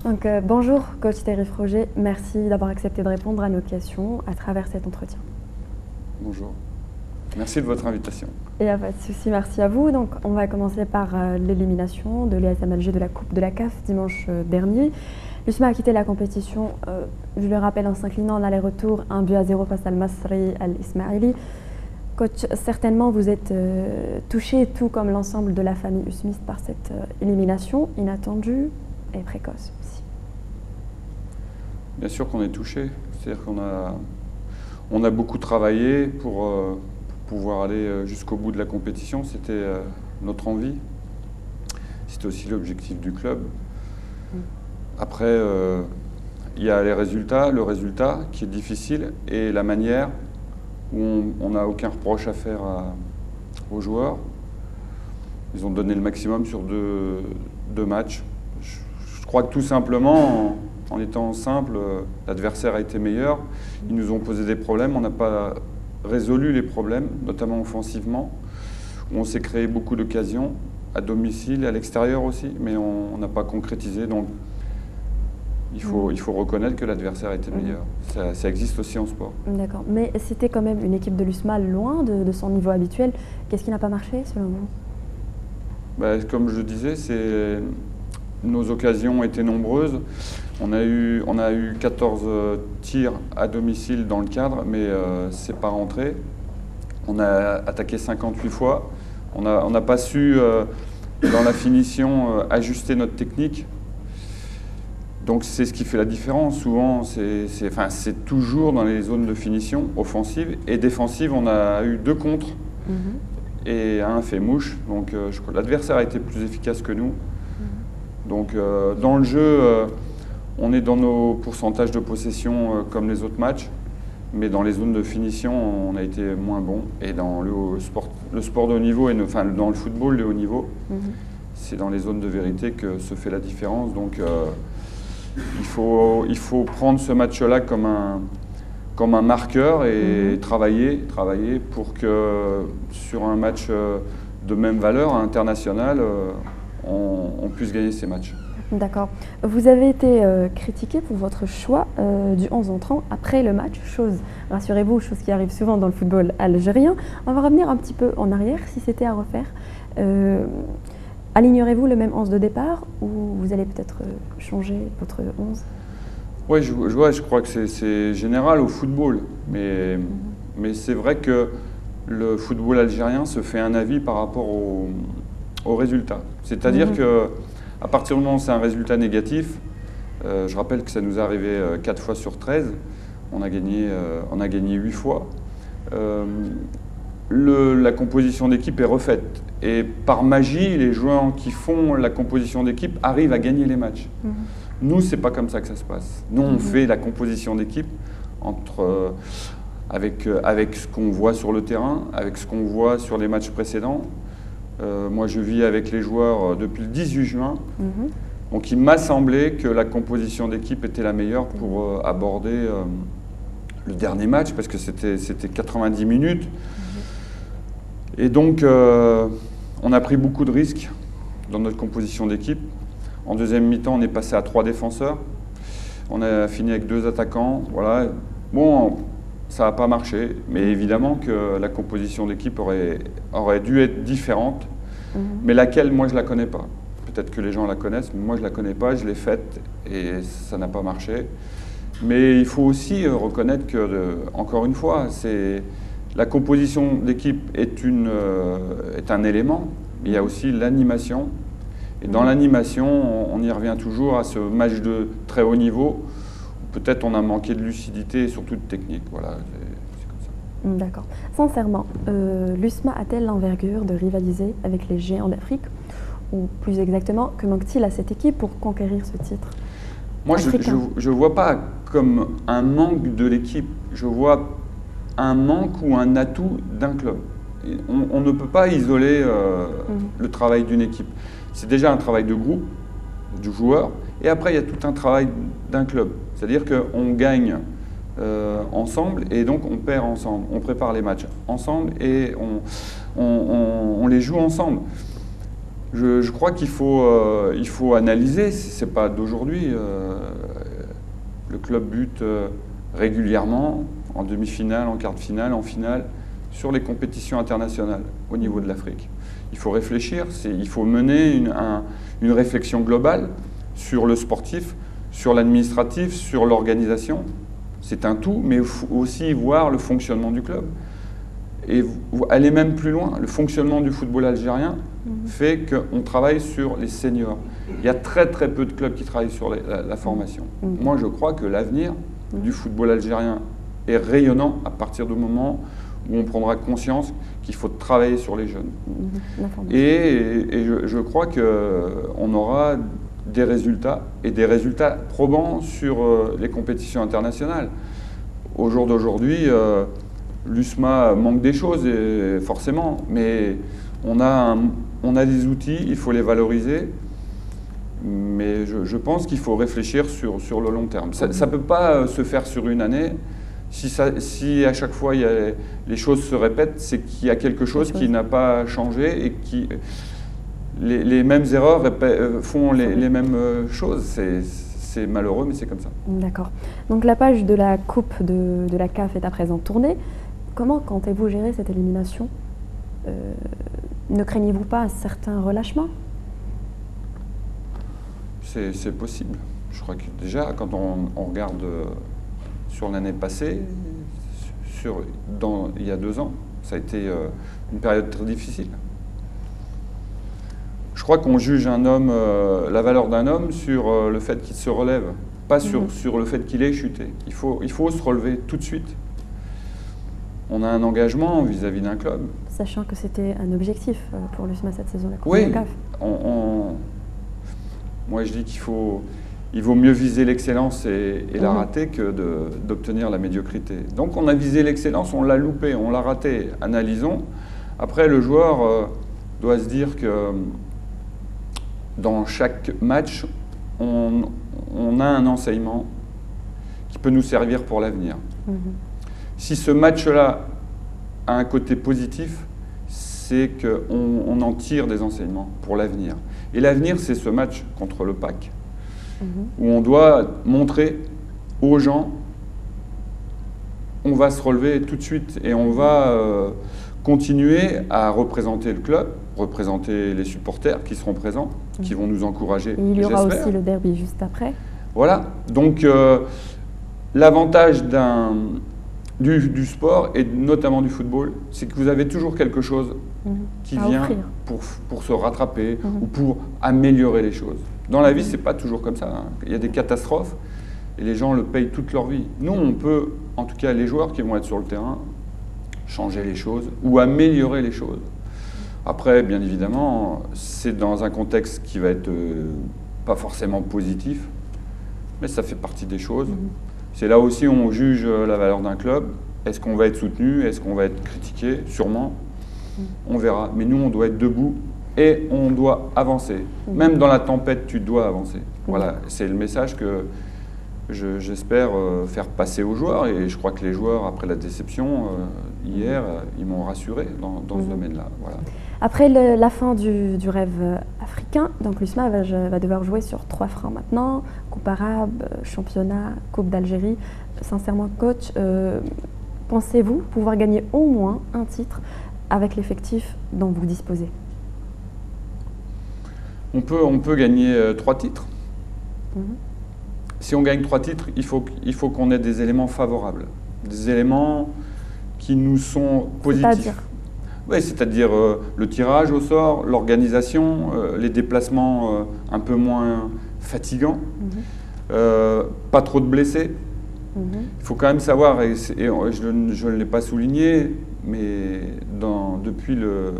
Donc, bonjour, coach Thierry Froger. Merci d'avoir accepté de répondre à nos questions à travers cet entretien. Bonjour. Merci de votre invitation. Il n'y a pas de souci, merci à vous. Donc, on va commencer par l'élimination de l'ASM Alger de la Coupe de la CAF dimanche dernier. L'USMA a quitté la compétition, je le rappelle, en s'inclinant en aller-retour 1-0 face à Al-Masri Al-Ismaili. Coach, certainement vous êtes touché, tout comme l'ensemble de la famille usmiste, par cette élimination inattendue et précoce aussi. Bien sûr qu'on est touché. C'est-à-dire qu'on a beaucoup travaillé pour pouvoir aller jusqu'au bout de la compétition. C'était notre envie. C'était aussi l'objectif du club. Après, il y a les résultats, le résultat qui est difficile et la manière où on n'a aucun reproche à faire aux joueurs. Ils ont donné le maximum sur deux matchs. Je crois que tout simplement, en étant simple, l'adversaire a été meilleur. Ils nous ont posé des problèmes, on n'a pas résolu les problèmes, notamment offensivement, où on s'est créé beaucoup d'occasions, à domicile et à l'extérieur aussi, mais on n'a pas concrétisé. Donc, il faut reconnaître que l'adversaire était meilleur. Ça existe aussi en sport. D'accord. Mais c'était quand même une équipe de l'USMA loin de son niveau habituel. Qu'est-ce qui n'a pas marché selon vous? Comme je disais, nos occasions étaient nombreuses. On a eu 14 tirs à domicile dans le cadre, mais c'est pas rentré. On a attaqué 58 fois. On n'a pas su, dans la finition, ajuster notre technique. Donc c'est ce qui fait la différence. Souvent, c'est toujours dans les zones de finition, offensive et défensive. On a eu 2 contres et un fait mouche. Donc l'adversaire a été plus efficace que nous. Donc dans le jeu, on est dans nos pourcentages de possession comme les autres matchs. Mais dans les zones de finition, on a été moins bon. Et dans le sport de haut niveau, enfin dans le football de haut niveau, c'est dans les zones de vérité que se fait la différence. Donc il faut prendre ce match-là comme un marqueur et travailler pour que sur un match de même valeur international, on puisse gagner ces matchs. D'accord. Vous avez été critiqué pour votre choix du 11 entrant après le match, rassurez-vous, chose qui arrive souvent dans le football algérien. On va revenir un petit peu en arrière, si c'était à refaire. Alignerez-vous le même 11 de départ ou vous allez peut-être changer votre 11? Oui, je crois que c'est général au football, mais c'est vrai que le football algérien se fait un avis par rapport aux résultats. C'est-à-dire qu'à partir du moment où c'est un résultat négatif, je rappelle que ça nous est arrivé 4 fois sur 13, on a gagné 8 fois. La composition d'équipe est refaite. Et par magie, les joueurs qui font la composition d'équipe arrivent à gagner les matchs. Nous, c'est pas comme ça que ça se passe. Nous, on fait la composition d'équipe avec ce qu'on voit sur le terrain, avec ce qu'on voit sur les matchs précédents. Moi, je vis avec les joueurs depuis le 18 juin. Donc, il m'a semblé que la composition d'équipe était la meilleure pour aborder le dernier match, parce que c'était 90 minutes. Et donc, on a pris beaucoup de risques dans notre composition d'équipe. En deuxième mi-temps, on est passé à 3 défenseurs. On a fini avec 2 attaquants. Voilà. Bon, ça n'a pas marché, mais évidemment que la composition d'équipe aurait dû être différente. Mais laquelle, moi, je ne la connais pas. Peut-être que les gens la connaissent, mais moi, je ne la connais pas. Je l'ai faite et ça n'a pas marché. Mais il faut aussi reconnaître que, encore une fois, la composition d'équipe est un élément, mais il y a aussi l'animation. Et dans l'animation, on y revient toujours à ce match de très haut niveau, où peut-être on a manqué de lucidité et surtout de technique. Voilà, c'est comme ça. D'accord. Sincèrement, l'USMA a-t-elle l'envergure de rivaliser avec les géants d'Afrique? Ou plus exactement, que manque-t-il à cette équipe pour conquérir ce titre? Moi, je ne vois pas comme un manque de l'équipe. Je vois un manque ou un atout d'un club. On ne peut pas isoler le travail d'une équipe. C'est déjà un travail de groupe, du joueur, et après il y a tout un travail d'un club. C'est-à-dire qu'on gagne ensemble et donc on perd ensemble. On prépare les matchs ensemble et on les joue ensemble. Je crois qu'il faut analyser, ce n'est pas d'aujourd'hui. Le club bute régulièrement, en demi-finale, en quart de finale, en finale, sur les compétitions internationales au niveau de l'Afrique. Il faut réfléchir, il faut mener une réflexion globale sur le sportif, sur l'administratif, sur l'organisation. C'est un tout, mais il faut aussi voir le fonctionnement du club. Et aller même plus loin, le fonctionnement du football algérien fait qu'on travaille sur les seniors. Il y a très très peu de clubs qui travaillent sur la formation. Moi je crois que l'avenir du football algérien est rayonnant à partir du moment où on prendra conscience qu'il faut travailler sur les jeunes. Et je crois qu'on aura des résultats, et des résultats probants sur les compétitions internationales. Au jour d'aujourd'hui, l'USMA manque des choses, forcément, mais on a des outils, il faut les valoriser, mais je pense qu'il faut réfléchir sur le long terme. Ça ne peut pas se faire sur une année. Si à chaque fois les choses se répètent, c'est qu'il y a quelque chose qui n'a pas changé et qui les mêmes erreurs font les mêmes choses. C'est malheureux, mais c'est comme ça. D'accord. Donc la page de la Coupe de la CAF est à présent tournée. Comment comptez-vous gérer cette élimination? Ne craignez-vous pas un certain relâchement? C'est possible. Je crois que déjà, quand on regarde sur l'année passée, il y a 2 ans, ça a été une période très difficile. Je crois qu'on juge un homme, la valeur d'un homme sur le fait qu'il se relève, pas sur le fait qu'il ait chuté. Il faut se relever tout de suite. On a un engagement vis-à-vis d'un club. Sachant que c'était un objectif pour l'USMA cette saison, la Coupe de la CAF. Moi je dis il vaut mieux viser l'excellence et la rater que d'obtenir la médiocrité. Donc on a visé l'excellence, on l'a loupé, on l'a raté. Analysons. Après le joueur doit se dire que dans chaque match, on a un enseignement qui peut nous servir pour l'avenir. Si ce match-là a un côté positif, c'est qu'on en tire des enseignements pour l'avenir. Et l'avenir, c'est ce match contre le PAC, où on doit montrer aux gens, on va se relever tout de suite et on va continuer à représenter le club, représenter les supporters qui seront présents, qui vont nous encourager. Et il y aura aussi le derby juste après. Voilà, donc l'avantage du sport et notamment du football, c'est que vous avez toujours quelque chose qui vient pour se rattraper ou pour améliorer les choses. Dans la vie, c'est pas toujours comme ça. Hein. Il y a des catastrophes et les gens le payent toute leur vie. Nous, on peut, en tout cas les joueurs qui vont être sur le terrain, changer les choses ou améliorer les choses. Après, bien évidemment, c'est dans un contexte qui va être pas forcément positif, mais ça fait partie des choses. C'est là aussi où on juge la valeur d'un club. Est-ce qu'on va être soutenu? Est-ce qu'on va être critiqué? Sûrement. On verra. Mais nous, on doit être debout et on doit avancer. Même dans la tempête, tu dois avancer. Voilà, c'est le message que j'espère faire passer aux joueurs. Et je crois que les joueurs, après la déception, hier, ils m'ont rassuré dans ce domaine-là. Voilà. Après la fin du rêve africain, donc l'USMA va devoir jouer sur 3 fronts maintenant, Coupe arabe, championnat, Coupe d'Algérie. Sincèrement, coach, pensez-vous pouvoir gagner au moins un titre avec l'effectif dont vous disposez? On peut gagner 3 titres. Si on gagne 3 titres, il faut qu'on ait des éléments favorables, des éléments qui nous sont positifs. Oui, c'est-à-dire le tirage au sort, l'organisation, les déplacements un peu moins fatigants, pas trop de blessés. Il faut quand même savoir, et je ne l'ai pas souligné, mais depuis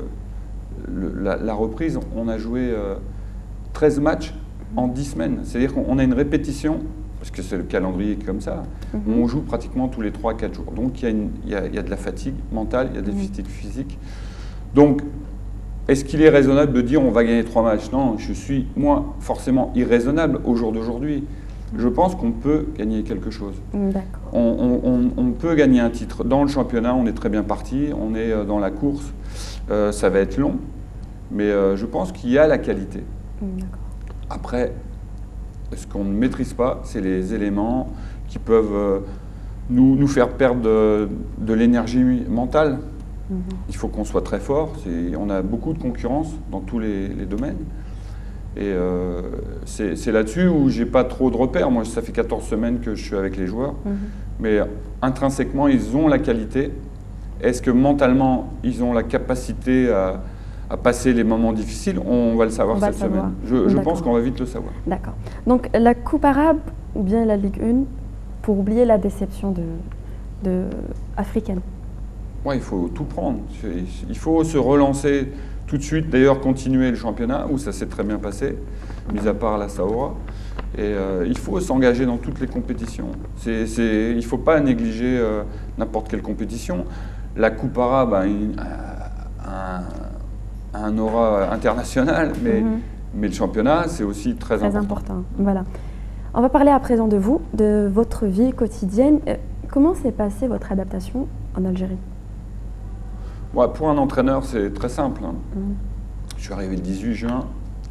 la reprise, on a joué 13 matchs en 10 semaines. C'est-à-dire qu'on a une répétition, parce que c'est le calendrier comme ça, on joue pratiquement tous les 3-4 jours. Donc il y a de la fatigue mentale, il y a des déficits physiques. Donc, est-ce qu'il est raisonnable de dire on va gagner 3 matchs? Non, je suis, moi, forcément irraisonnable au jour d'aujourd'hui. Je pense qu'on peut gagner quelque chose. On peut gagner un titre. Dans le championnat, on est très bien parti, on est dans la course, ça va être long. Mais je pense qu'il y a la qualité. D'accord. Après, ce qu'on ne maîtrise pas, c'est les éléments qui peuvent nous faire perdre de l'énergie mentale. Il faut qu'on soit très fort. On a beaucoup de concurrence dans tous les domaines. Et c'est là-dessus où j'ai pas trop de repères. Moi, ça fait 14 semaines que je suis avec les joueurs. Mais intrinsèquement, ils ont la qualité. Est-ce que mentalement, ils ont la capacité à passer les moments difficiles? On va le savoir cette semaine. Je pense qu'on va vite le savoir. D'accord. Donc, la Coupe arabe ou bien la Ligue 1, pour oublier la déception africaine? Ouais, il faut tout prendre. Il faut se relancer tout de suite. D'ailleurs, continuer le championnat, où ça s'est très bien passé, mis à part la Saoura. Et il faut s'engager dans toutes les compétitions. Il ne faut pas négliger n'importe quelle compétition. La Coupe arabe a un aura international, mais le championnat, c'est aussi très important. Voilà. On va parler à présent de vous, de votre vie quotidienne. Comment s'est passée votre adaptation en Algérie? Ouais, pour un entraîneur, c'est très simple. Je suis arrivé le 18 juin,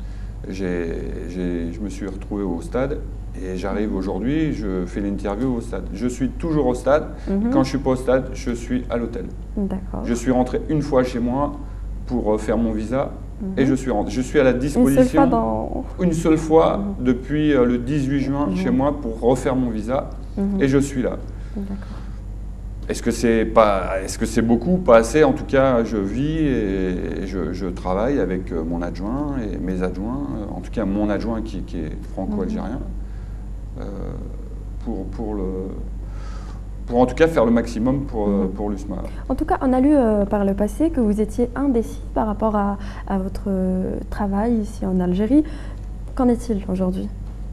je me suis retrouvé au stade et j'arrive aujourd'hui, je fais l'interview au stade. Je suis toujours au stade. Quand je ne suis pas au stade, je suis à l'hôtel. Je suis rentré une fois chez moi pour faire mon visa et je suis rentré. Je suis à la disposition une seule fois depuis le 18 juin chez moi pour refaire mon visa et je suis là. Est-ce que c'est beaucoup? Pas assez. En tout cas, je vis et je travaille avec mon adjoint et mes adjoints. En tout cas, mon adjoint qui est franco-algérien, pour en tout cas faire le maximum pour l'USMA. En tout cas, on a lu par le passé que vous étiez indécis par rapport à votre travail ici en Algérie. Qu'en est-il aujourd'hui?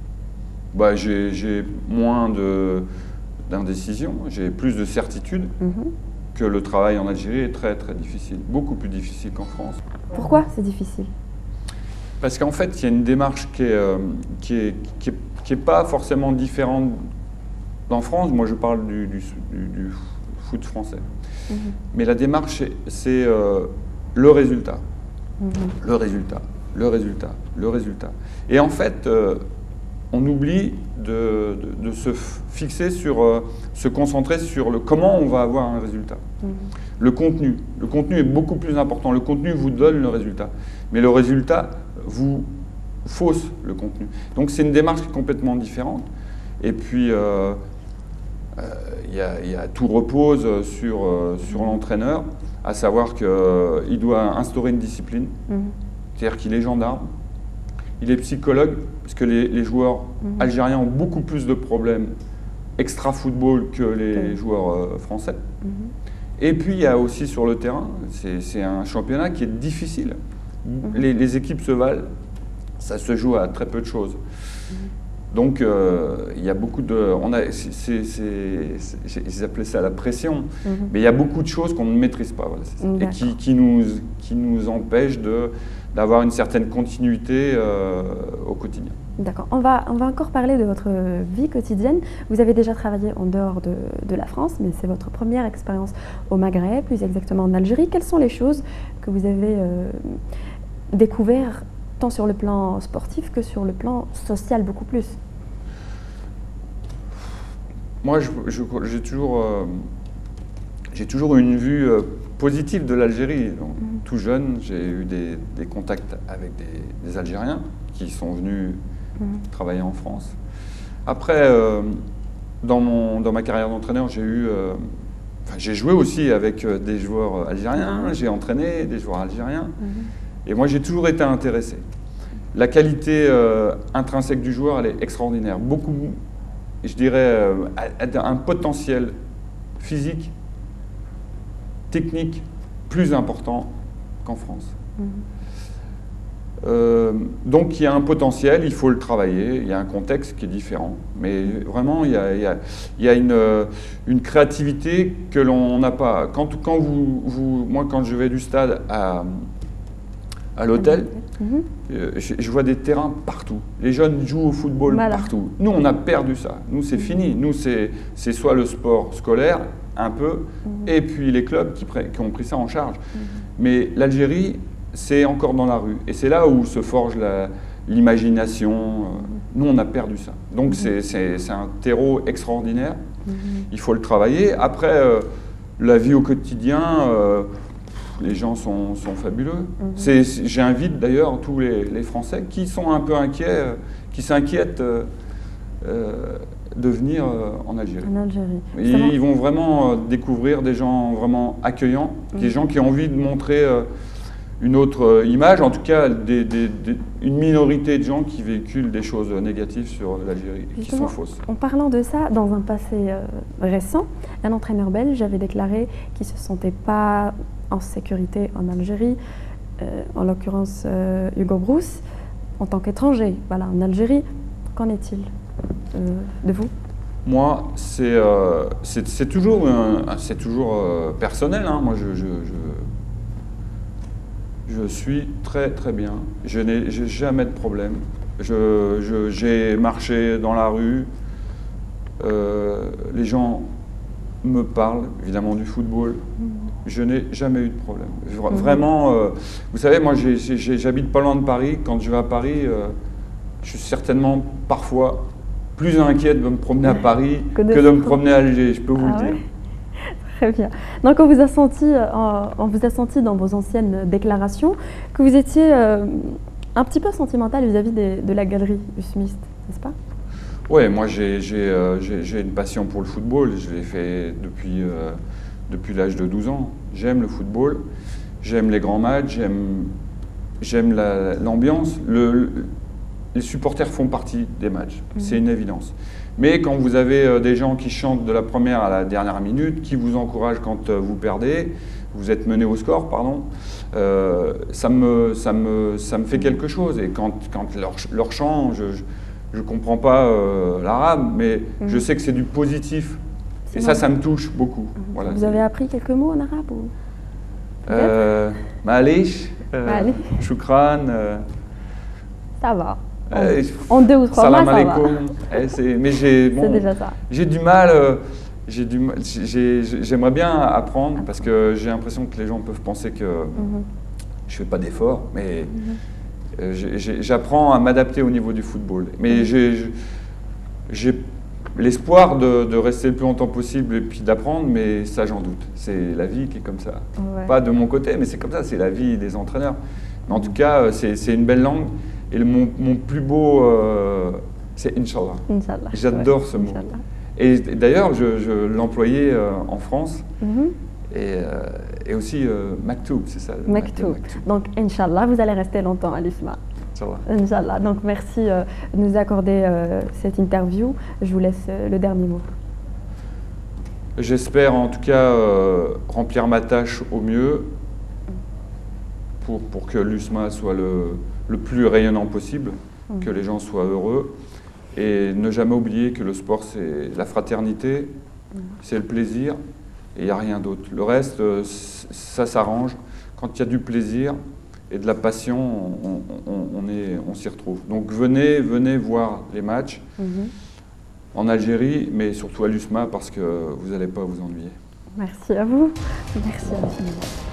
J'ai moins d'indécision, j'ai plus de certitude que le travail en Algérie est très très difficile, beaucoup plus difficile qu'en France. Pourquoi c'est difficile? Parce qu'en fait, il y a une démarche qui est pas forcément différente en France. Moi, je parle du foot français. Mais la démarche, c'est le résultat. Le résultat, le résultat, le résultat. Et en fait, on oublie de se fixer se concentrer sur comment on va avoir un résultat. Le contenu est beaucoup plus important. Le contenu vous donne le résultat, mais le résultat vous fausse le contenu. Donc c'est une démarche qui est complètement différente. Et puis tout repose sur l'entraîneur, à savoir qu'il doit instaurer une discipline, c'est-à-dire qu'il est gendarme. Il est psychologue, parce que les joueurs algériens ont beaucoup plus de problèmes extra-football que les joueurs français. Et puis, il y a aussi sur le terrain, c'est un championnat qui est difficile. Les équipes se valent, ça se joue à très peu de choses. Donc, il y a beaucoup de... ils appelaient ça la pression, mais il y a beaucoup de choses qu'on ne maîtrise pas. Voilà, et qui nous empêchent d'avoir une certaine continuité au quotidien. D'accord. On va encore parler de votre vie quotidienne. Vous avez déjà travaillé en dehors de la France, mais c'est votre première expérience au Maghreb, plus exactement en Algérie. Quelles sont les choses que vous avez découvertes, tant sur le plan sportif que sur le plan social, beaucoup plus? Moi, j'ai toujours eu une vue positive de l'Algérie. Tout jeune, j'ai eu des contacts avec des Algériens qui sont venus travailler en France. Après, dans ma carrière d'entraîneur, j'ai joué aussi avec des joueurs algériens, j'ai entraîné des joueurs algériens. Et moi, j'ai toujours été intéressé. La qualité intrinsèque du joueur, elle est extraordinaire. Beaucoup, je dirais, un potentiel physique, technique, plus important qu'en France. Donc il y a un potentiel, il faut le travailler, il y a un contexte qui est différent, mais vraiment il y a une créativité que l'on n'a pas. Moi quand je vais du stade à l'hôtel, je vois des terrains partout. Les jeunes jouent au football partout. Nous on a perdu ça, nous c'est fini, nous c'est soit le sport scolaire, un peu, et puis les clubs qui ont pris ça en charge. Mais l'Algérie, c'est encore dans la rue. Et c'est là où se forge l'imagination. Nous, on a perdu ça. Donc, c'est un terreau extraordinaire. Il faut le travailler. Après, la vie au quotidien, les gens sont fabuleux. J'invite d'ailleurs tous les Français qui sont un peu inquiets, qui s'inquiètent de venir en Algérie. En Algérie. Ils vont vraiment découvrir des gens vraiment accueillants, des gens qui ont envie de montrer une autre image, en tout cas une minorité de gens qui véhiculent des choses négatives sur l'Algérie, qui sont fausses. En parlant de ça, dans un passé récent, un entraîneur belge avait déclaré qu'il ne se sentait pas en sécurité en Algérie, en l'occurrence Hugo Broos, en tant qu'étranger, voilà, en Algérie. Qu'en est-il de vous? Moi, c'est toujours personnel. Hein. Moi, je suis très très bien. Je n'ai jamais de problème. J'ai marché dans la rue. Les gens me parlent évidemment du football. Je n'ai jamais eu de problème. Vraiment, vous savez, moi j'habite pas loin de Paris. Quand je vais à Paris, je suis certainement parfois plus inquiet de me promener à Paris que de me promener à Alger, je peux vous le dire. Ouais. Très bien. Donc on vous a senti dans vos anciennes déclarations que vous étiez un petit peu sentimental vis-à-vis de la galerie Usmist, n'est-ce pas? Oui, moi j'ai une passion pour le football, je l'ai fait depuis l'âge de 12 ans. J'aime le football, j'aime les grands matchs, j'aime l'ambiance. Les supporters font partie des matchs, c'est une évidence. Mais quand vous avez des gens qui chantent de la première à la dernière minute, qui vous encouragent quand vous perdez, vous êtes mené au score, pardon, ça me fait quelque chose. Et quand leur chant, je ne comprends pas l'arabe, mais je sais que c'est du positif. Et ça me touche beaucoup. Voilà, vous avez appris quelques mots en arabe ou... Ma'alish, shukran. Ça va. En 2 ou 3 mois, ça va. Mais c'est déjà ça. J'ai du mal. J'aimerais bien apprendre parce que j'ai l'impression que les gens peuvent penser que je fais pas d'efforts, mais j'apprends à m'adapter au niveau du football. Mais j'ai l'espoir de rester le plus longtemps possible et puis d'apprendre, mais ça j'en doute. C'est la vie qui est comme ça. Ouais. Pas de mon côté, mais c'est comme ça, c'est la vie des entraîneurs. Mais en tout cas, c'est une belle langue. Et mon plus beau, c'est Inch'Allah. Inch'Allah. J'adore ce mot. Et d'ailleurs, je l'employais en France. Et aussi Maktoub, c'est ça. Maktoub. Donc, Inch'Allah, vous allez rester longtemps à l'ISMA. Inch'Allah. Inch'Allah. Donc, merci de nous accorder cette interview. Je vous laisse le dernier mot. J'espère en tout cas remplir ma tâche au mieux pour que l'USMA soit le plus rayonnant possible, que les gens soient heureux et ne jamais oublier que le sport c'est la fraternité, c'est le plaisir et il n'y a rien d'autre. Le reste, ça s'arrange. Quand il y a du plaisir et de la passion, on s'y retrouve. Donc venez voir les matchs en Algérie, mais surtout à l'USMA parce que vous n'allez pas vous ennuyer. Merci à vous. Merci infiniment.